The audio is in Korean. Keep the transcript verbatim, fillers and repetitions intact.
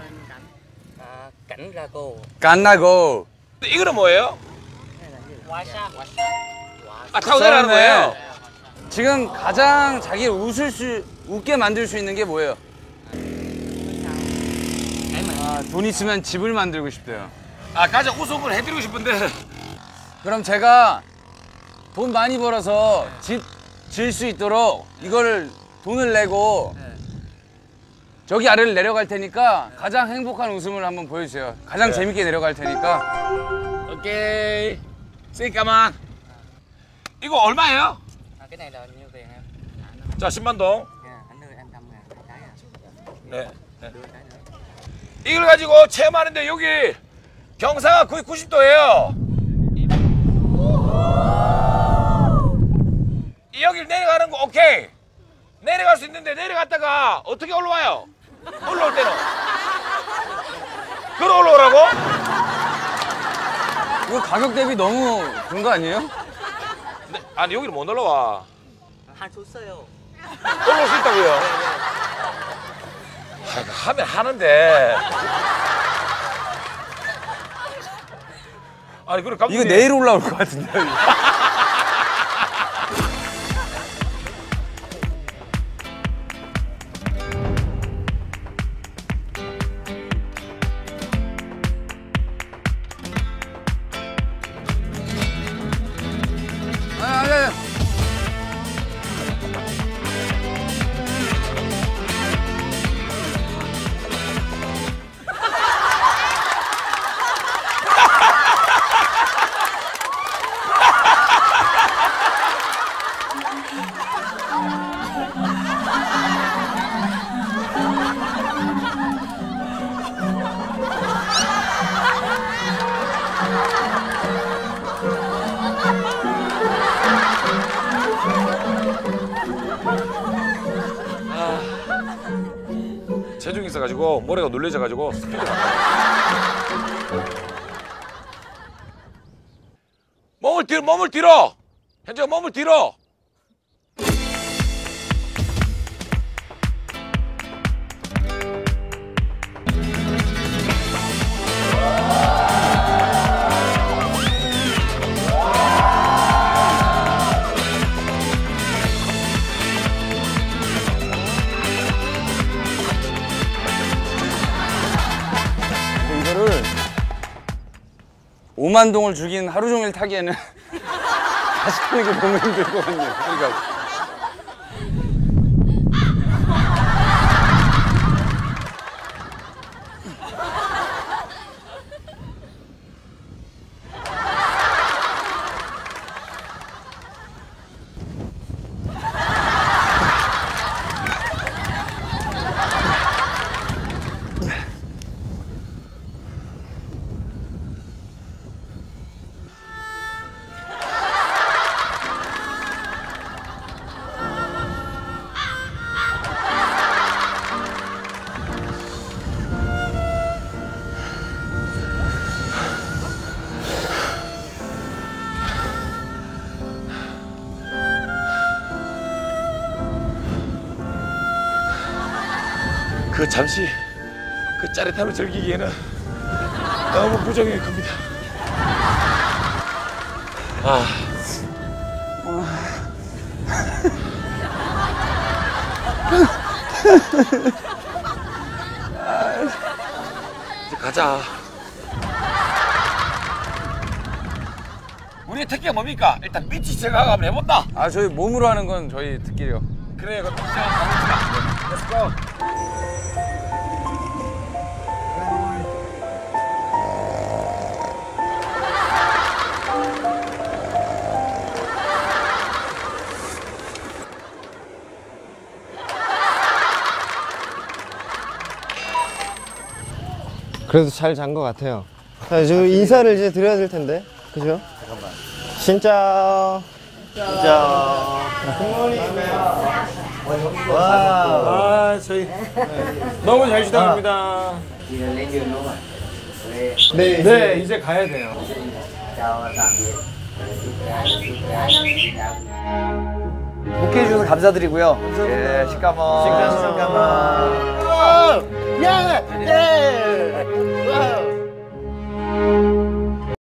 cảnh ragu. 깐나고. 이거는 뭐예요? 와샤. 아 타고 내려가는 거예요? 지금 가장 자기를 웃을 수 웃게 만들 수 있는 게 뭐예요? 아, 돈 있으면 집을 만들고 싶대요. 아 가장 우승을 해드리고 싶은데. 그럼 제가 돈 많이 벌어서 집 지을 수 있도록 이거를 돈을 내고 저기 아래를 내려갈 테니까 가장 행복한 웃음을 한번 보여주세요. 가장 네. 재밌게 내려갈 테니까. 오케이. 쓰니까만. 이거 얼마예요? À, cái này là nhiêu tiền em? 자 십만 동. Nha, anh đưa em trăm ngàn hai cái à? 네. 네. Đưa cái nữa. 이걸 가지고 체험하는데 여기 경사가 거의 구십 도예요. 여기를 내려가는 거 오케이. 내려갈 수 있는데 내려갔다가 어떻게 올라와요? 올라올 때는 걸어 올라오라고? 이거 가격 대비 너무 그런 거 아니에요? 네, 아니 여기를 못 올라와. Hai số sale. 올라올 수 있다고요? 아, 하면 하는데. 아니 그래 감독님. 이거 내일 올라올 것 같은데. 체중이 있어가지고 모래가 눌려져가지고 스피드가 몸을 뒤로 몸을 뒤로 현재가 몸을 뒤로 이거를 오만 동을 죽인 하루 종일 타기에는 다시 타는 게 너무 힘들 것 같네요. 그러니까. 그 잠시 그 짜릿함을 즐기기에는 너무 부정이 큽니다. 아. 이제 가자. 우리의 특기가 뭡니까? 일단 밑이 생각 한번 해본다. 아, 저희 몸으로 하는 건 저희 특기예요. 그래, 그럼 밑이 생각 가봅시다. Let's go. 그래도 잘 잔 것 같아요. 자, 저 인사를 이제 드려야 될 텐데, 그죠? 잠깐만. 진짜. 진짜. 와. 아, 저희 너무 잘 주당합니다. 네. 네, 이제 가야 돼요. 복귀해 주셔서 감사드리고요. 예, 식가먼. 식가먼. 식가먼. 예! 예!